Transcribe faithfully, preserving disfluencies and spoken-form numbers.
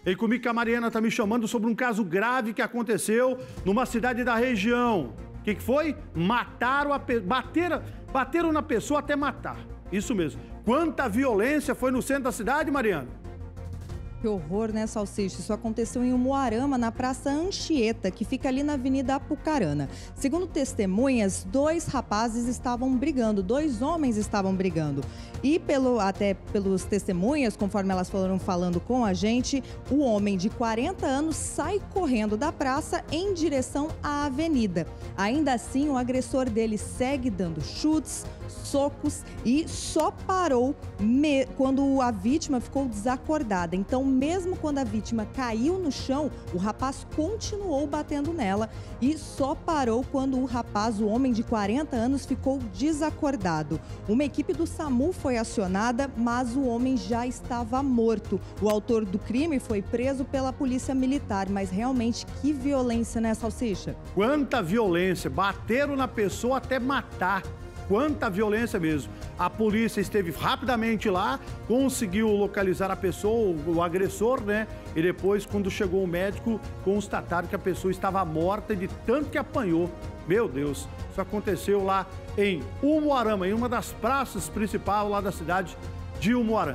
E comigo que a Mariana está me chamando sobre um caso grave que aconteceu numa cidade da região. O que, que foi? Mataram a pe... bateram, bateram na pessoa até matar. Isso mesmo. Quanta violência foi no centro da cidade, Mariana? Que horror, né, Salsicha? Isso aconteceu em Umuarama, na Praça Anchieta, que fica ali na Avenida Apucarana. Segundo testemunhas, dois rapazes estavam brigando, dois homens estavam brigando. E pelo, até pelos testemunhas, conforme elas foram falando com a gente, o homem de quarenta anos sai correndo da praça em direção à avenida. Ainda assim, o agressor dele segue dando chutes, socos e só parou me... quando a vítima ficou desacordada. Então, mesmo quando a vítima caiu no chão, o rapaz continuou batendo nela e só parou quando o rapaz, o homem de quarenta anos, ficou desacordado. Uma equipe do SAMU foi acionada, mas o homem já estava morto. O autor do crime foi preso pela polícia militar, mas realmente que violência, né, Salsicha? Quanta violência! Bateram na pessoa até matar. Quanta violência mesmo. A polícia esteve rapidamente lá, conseguiu localizar a pessoa, o agressor, né? E depois, quando chegou o médico, constataram que a pessoa estava morta de tanto que apanhou. Meu Deus, isso aconteceu lá em Umuarama, em uma das praças principais lá da cidade de Umuarama.